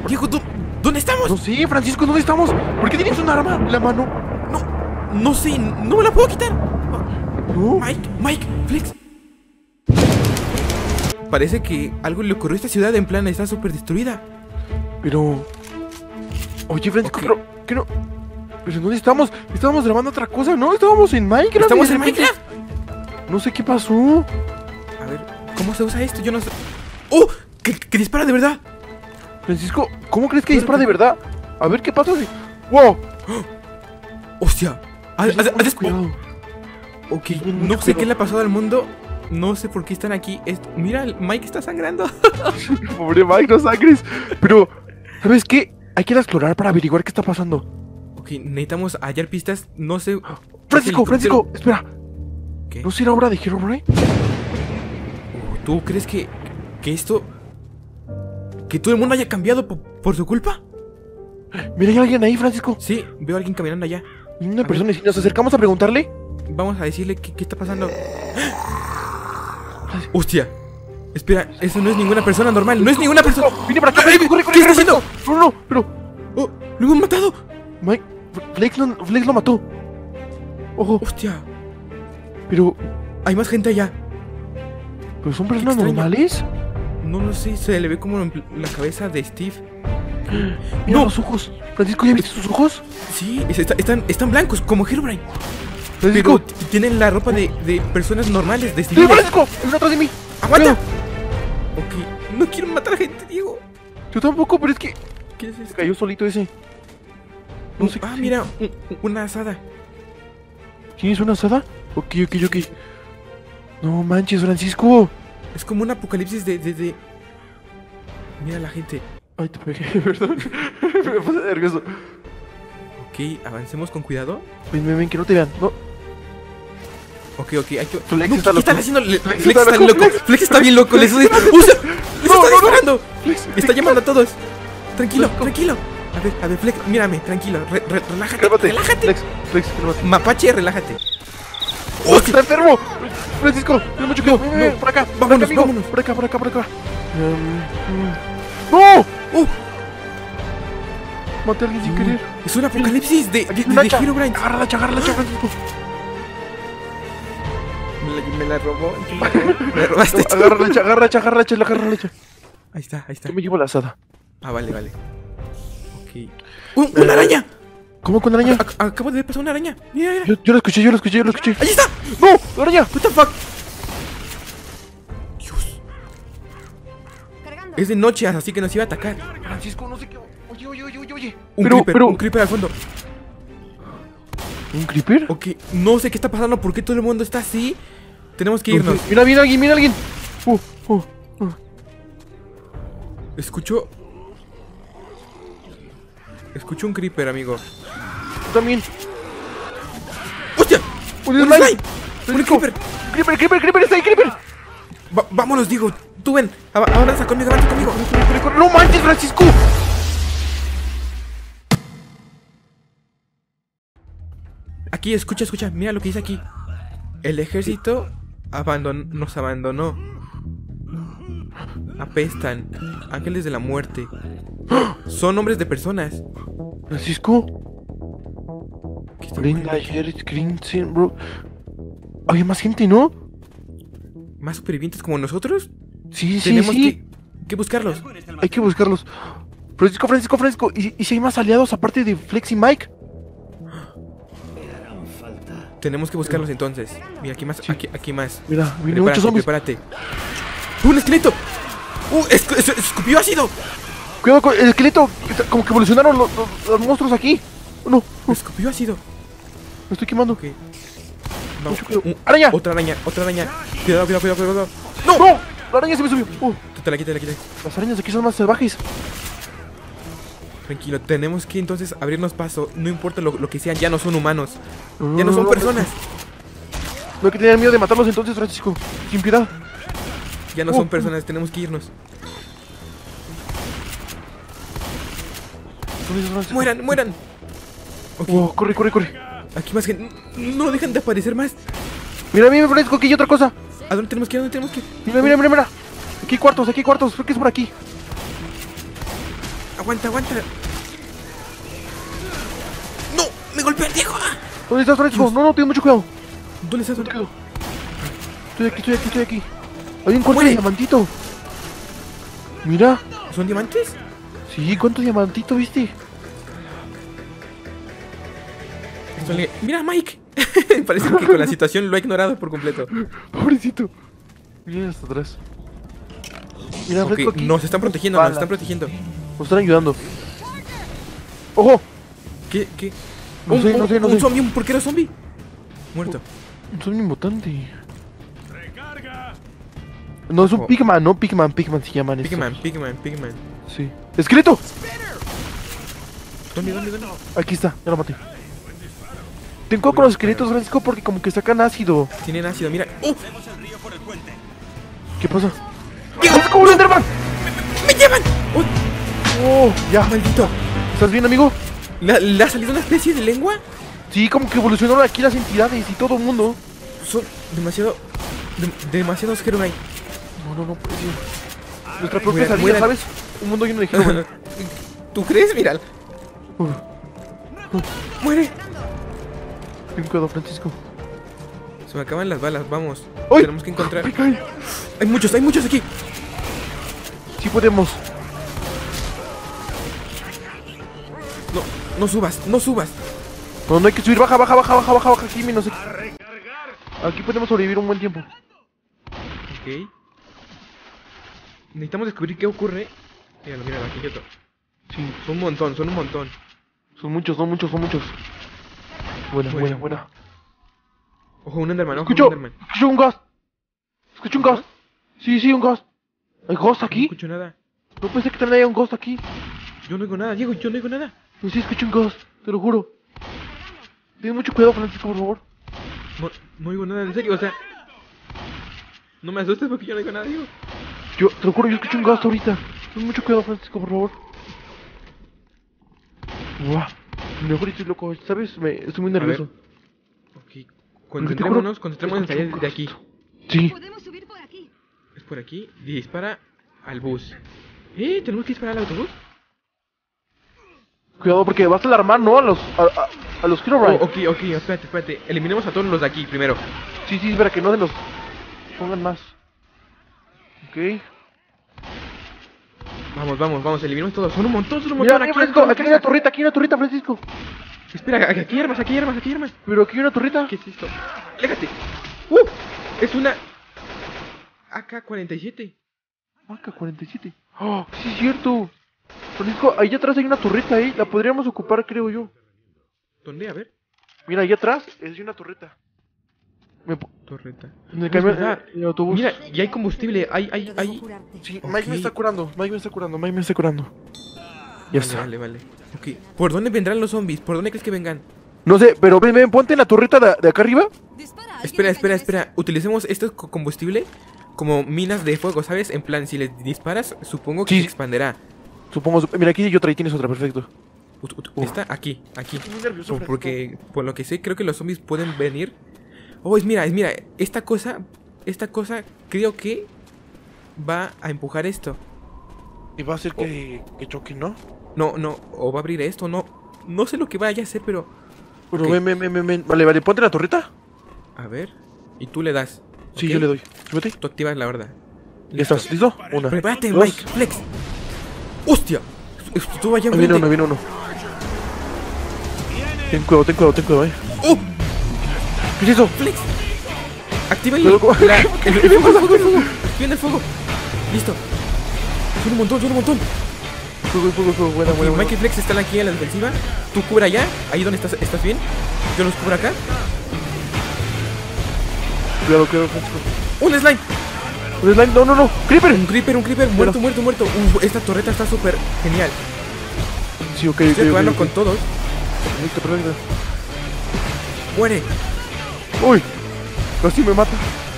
Diego, ¿dónde estamos? No sé, Francisco, ¿dónde estamos? ¿Por qué tienes un arma en la mano? No sé, no me la puedo quitar. No. Mike, Flex. Parece que algo le ocurrió a esta ciudad, en plan, está súper destruida. Pero... Oye, Francisco, Ok. pero... ¿Qué no? ¿Pero dónde estamos? Estábamos grabando otra cosa, ¿no? Estábamos en Minecraft. ¿Estamos y de en repente- Minecraft? No sé qué pasó. A ver, ¿cómo se usa esto? Yo no sé. ¡Oh! ¡Que dispara de verdad! Francisco, ¿cómo crees que dispara de verdad? A ver, ¿qué pasa si... ¡Wow! ¡Hostia! Cuidado. Ok, Ten mucho no sé cuidado. qué le ha pasado al mundo. No sé por qué están aquí. Mira, Mike está sangrando. Pobre Mike, no sangres. Pero, ¿sabes qué? Hay que ir a explorar para averiguar qué está pasando. Ok, necesitamos hallar pistas. No sé. Francisco, Francisco, espera. ¿Qué? ¿No será obra de Herobrine? ¿Tú crees que esto... que todo el mundo haya cambiado por su culpa? Mira, hay alguien ahí, Francisco. Sí, veo a alguien caminando allá. Una persona, y si nos acercamos a preguntarle... Vamos a decirle qué está pasando. ¡Hostia! Espera, eso no es ninguna persona normal. ¡No es ninguna persona! ¡Viene para acá! ¡Ay! ¡Corre, ¿Qué está haciendo? No, no, pero... ¡Oh! ¡Lo hemos matado! Mike, Flex lo mató. Ojo, ¡Hostia! pero... Hay más gente allá. ¿Pero son personas extraño. normales? No lo sé, se le ve como la cabeza de Steve. Mira No. los ojos. Francisco, ¿ya viste sus ojos? Sí, están blancos, como Herobrine. Francisco. Pero tienen la ropa de personas normales, de ¡Sí, civiles. Francisco! ¡Hay uno atrás de mí! ¡Aguanta! Cuidado. Ok, no quiero matar a gente, Diego. Yo tampoco, pero es que... ¿Qué es Se esto? cayó solito ese. No sé Ah, qué- mira, una asada. ¿Tienes una asada? Ok. No manches, Francisco. Es como un apocalipsis de... Mira la gente. Ay, te pegué, perdón. Me puse nervioso. Ok, avancemos con cuidado. Ven, que no te vean. No. Ok, hay que... Flex No, está ¿qué están loco. haciendo? Flex Flex está está loco, loco. Flex. Flex está bien loco. Les está disparando. Flex, Está llamando a todos. Tranquilo. A ver, Flex, mírame, tranquilo. Relájate. Cálmate. Relájate. Flex, cálmate. Mapache, relájate. ¡Oh, está enfermo! Francisco, ten mucho cuidado. No. Por acá. Vámonos, amigo. vámonos. Por acá. ¡No! Maté a alguien sin querer. Es un apocalipsis de Un hacha. Herobrine. Agárrala, Francisco. Me la robó. Me robaste. tú. Agárrala, hacha. Ahí está. Yo me llevo la asada. Ah, vale. Ok. ¡Una araña! ¿Cómo con araña? Acabo de ver pasar una araña. Mira. Yo la escuché. ¡Ahí está! ¡No! ¡La araña! What the fuck? Dios. Cargando. Es de noche, así que nos iba a atacar. Francisco, no sé qué. Oye. Un creeper al fondo. ¿Un creeper? Ok, no sé qué está pasando, por qué todo el mundo está así. Tenemos que irnos. Mira alguien. Escucho un creeper, amigo. Tú también. ¡Hostia! ¡Un ¡Un slime! slime! ¡Un creeper! ¡Creeper! ¡Está ahí, creeper! Vámonos, Diego. Tú ven. Avanza conmigo. ¡Corre! ¡No manches, Francisco! Aquí, escucha. Mira lo que dice aquí. El ejército nos abandonó. Apestan. Ángeles de la muerte. Son nombres de personas. Francisco. ¿Qué está Brenda, ocurriendo? Jared, Green, bro. Había más gente, ¿no? ¿Más supervivientes como nosotros? Sí. Tenemos que buscarlos. Hay que buscarlos. Francisco. ¿Y si hay más aliados aparte de Flex y Mike? Tenemos que buscarlos entonces. Mira, aquí más. Sí. Aquí más. Mira, vienen muchos zombies. Prepárate. ¡Un esqueleto! ¡Escupió ácido! Cuidado con el esqueleto. Como que evolucionaron los monstruos aquí. No, ¡Escupió ácido! me estoy quemando. Ok. Vamos. Mucho cuidado. ¡Araña! Otra araña. Cuidado. ¡No! ¡No! La araña se me subió. Te la quité. Las arañas de aquí son más salvajes. Tranquilo, tenemos que entonces abrirnos paso. No importa lo que sean, ya no son humanos. Ya no son personas. No hay que tener miedo de matarlos entonces, Francisco. Sin piedad. Ya no son personas, tenemos que irnos. ¿Dónde estás, Francisco? ¡Mueran! Ok, Corre. aquí más gente. No dejan de aparecer más. Mira, Francisco, aquí hay otra cosa. ¿A dónde tenemos que ir? Mira. Aquí hay cuartos. Creo que es por aquí. Aguanta, aguanta. ¡No! ¡Me golpeó el Diego! ¿Dónde estás, Francisco? No, ten mucho cuidado. ¿Dónde estás? ¿Dónde quedo? Estoy aquí. Hay un corte de ¡Muere! diamantito. Mira. ¿Son diamantes? Sí, ¿cuánto diamantito viste? Mira, Mike. Parece que con la situación lo ha ignorado por completo. Pobrecito. Mira hasta atrás. Mira, Ok, Francisco, aquí. nos están protegiendo, nos están protegiendo. Nos están ayudando. ¡Ojo! ¿Qué? No sé. Un zombie, un porquero zombie. Muerto. Son un mutante. No, es un Pigman, no Pigman se llaman estos. Pigman. Sí. ¡Esqueleto! ¿Dónde? Aquí está, ya lo maté. Ten cuidado con los esqueletos, Francisco, porque como que sacan ácido. Tienen ácido, mira. ¡Oh! ¿Qué pasa? ¡Diego! ¡Como un Enderman! ¡Me llevan! ¡Oh! ¡Oh! Ya. ¡Maldito! ¿Estás bien, amigo? ¿Le ha salido una especie de lengua? Sí, como que evolucionaron aquí las entidades y todo el mundo. Son demasiados Herobrine. No, pues sí. Nuestra propia salida, mueran. ¿sabes? Un mundo lleno de Herobrine. ¿Tú crees? Mira. ¡Muere! Ten cuidado, Francisco. Se me acaban las balas, vamos. ¡Ay! Tenemos que encontrar. ¡Me cae! Hay muchos aquí. Sí podemos. No subas. No hay que subir. Baja. Aquí, menos aquí. Aquí podemos sobrevivir un buen tiempo. Ok. Necesitamos descubrir qué ocurre. Míralo, aquí quieto. Sí, Son un montón. son muchos. Buena. Ojo, un Enderman, Escucho un gas. Sí, un gas. ¿Hay ghost No aquí? escucho nada. No pensé que también haya un ghost aquí. Yo no oigo nada, Diego, yo no oigo nada. Pues sí, escucho un ghost, te lo juro. Ten mucho cuidado, Francisco, por favor. No oigo nada, en serio, o sea. No me asustes porque yo no oigo nada, Diego. Yo, te lo juro, yo escucho un ghost ahorita. Ten mucho cuidado, Francisco, por favor. Buah, mejor estoy loco, ¿sabes? Estoy muy nervioso. Ok, concentrémonos en salir de aquí. Sí. Podemos subir por aquí. Es por aquí, dispara al bus. ¿Tenemos que disparar al autobús? Cuidado porque vas a alarmar, ¿no? A los Herobrine. Ok, espérate. Eliminemos a todos los de aquí primero. Sí, espera, que no se los pongan más. Ok. Vamos, eliminemos todos. Son un montón Mira, aquí. Francisco, aquí hay una torreta, Francisco. Espera, aquí hay armas. Pero aquí hay una torreta. ¿Qué es esto? ¡Aléjate! Es una AK-47. AK-47. ¡Oh, sí es cierto! Francisco, ahí atrás hay una torreta, la podríamos ocupar, creo yo. ¿Dónde? A ver. Mira, ahí atrás es una torreta. Torreta. En el No es camión, verdad. en el autobús. Mira, y hay combustible. No debo Hay. jurarte. Sí, Ok. Mike me está curando. Ya está. Vale. Ok. ¿Por dónde vendrán los zombies? ¿Por dónde crees que vengan? No sé, pero ven, ponte en la torreta de acá arriba. Dispara, alguien en la Espera. Utilicemos este combustible como minas de fuego, ¿sabes? En plan, si les disparas, supongo que Sí. se expanderá. Supongo. Mira, aquí hay otra y tienes otra, perfecto. ¿Está? Aquí. Estoy muy nervioso, Francisco. Porque, por lo que sé, creo que los zombies pueden venir. Mira, esta cosa creo que va a empujar esto. Y va a hacer que choque, ¿no? No, o va a abrir esto, no sé lo que vaya a hacer, pero... Bueno, Ok. ven. Vale, ponte en la torreta. A ver, y tú le das. Sí, ¿ok? yo le doy. Súbete. Tú activas la horda. ¿Ya estás? ¿Listo? Una. Prepárate, dos. Mike, flex. ¡Hostia! Estuvo allá Ahí viene enfrente. uno. Ten cuidado, ¡Oh! ¿Qué es eso? ¡Flex! Activa ahí Pero, ¿cómo? el fuego. Activen el fuego. Listo. Son un montón. Fuego, buena. Ok, Mike y Flex están aquí en la defensiva. Tú cubre allá, ahí donde estás bien. Yo los cubro acá. Cuidado, Francisco. ¡Un slime! Un slime, no. ¡Creeper! Un creeper, muerto. Esta torreta está súper genial. Sí, ok. Estoy jugando con todos. Perfecto. Muere. Uy, casi me mata.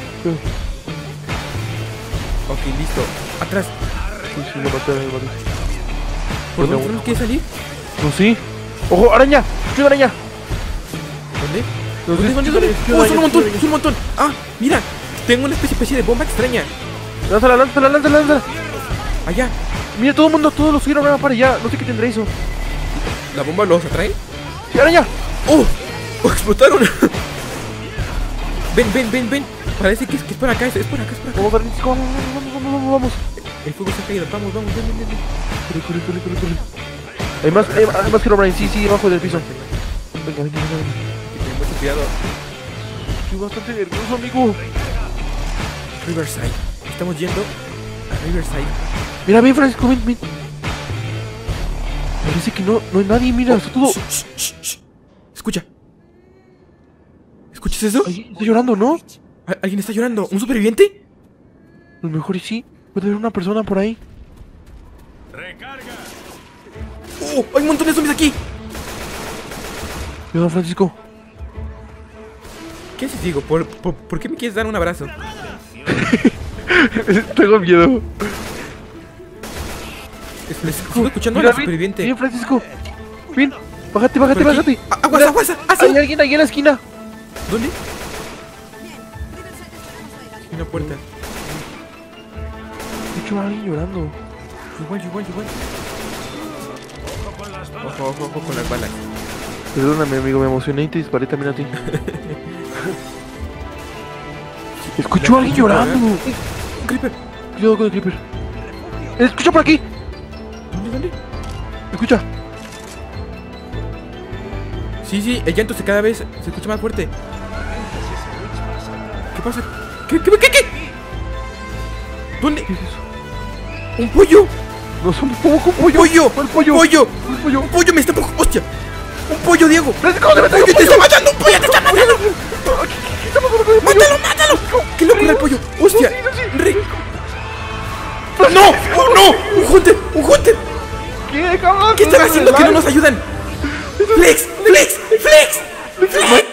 Ok, listo. Atrás. Sí, lo maté. ¿Por Bueno, dónde tenemos que salir? No, sí. ¡Ojo, araña! ¡Escucho araña! ¿Dónde? No sé, ¿Dónde? escucho ¡Oh, araña, son un montón! ¡Ah, mira! Tengo una especie de bomba extraña. Lánzala. Allá. Mira, todo el mundo, todos los Herobrine van para allá. No sé qué tendrá eso. ¿La bomba los atrae? ¡Sí, araña! ¡Oh! ¡Oh, explotaron! Ven. Parece que es por acá, es por acá. Vamos, Francisco, vamos. El fuego se ha caído. Vamos, ven. Corre. Hay más Herobrine, sí, abajo del piso. Venga. Ten mucho cuidado. Estoy bastante nervioso, amigo. Riverside. Estamos yendo a Riverside. Mira, ven, Francisco, ven. Parece que no hay nadie, mira, está todo... Shh. Escucha. ¿Escuchas eso? Alguien está llorando, ¿no? ¿Alguien está llorando? ¿Un superviviente? A lo mejor y sí. Puede haber una persona por ahí. ¡Oh! ¡Hay un montón de zombies aquí! Cuidado, Francisco. ¿Qué haces, Diego? ¿Por qué me quieres dar un abrazo? Tengo miedo. Estoy escuchando a Mira, la superviviente. Ven, Francisco. Ven, bájate. ¿Por aquí? ¡Aguas! Hay alguien ahí en la esquina. ¿Dónde? Bien, Riverside estaremos adelante. Hay una puerta. Escucho a alguien llorando. Igual. Ojo con las balas. Perdóname, amigo, me emocioné y te disparé también a ti. Escucho a alguien llorando. Un creeper. Cuidado con el creeper. Escucha por aquí. ¿Dónde? Escucha. Sí, el llanto cada vez se escucha más fuerte. ¿Qué pasa? ¿Qué? ¿Dónde? ¿Qué es eso? ¡Un pollo! No somos como un pollo. ¡Pollo! ¿Cuál pollo? ¡Pollo! ¿Cuál pollo? ¡Un pollo me está... ¡Hostia! ¡Un pollo, Diego! Francisco, ¡Un pollo te está matando! ¡Un pollo te está matando! ¿Qué está pasando con el pollo? ¡Mátalo! ¡Qué locura el pollo! ¡Hostia! Sí. ¡Rick! ¡No! ¡Oh, no! ¡Un hunter! ¿Qué, cabrón? ¿Qué están haciendo que no nos ayudan? ¡Flex!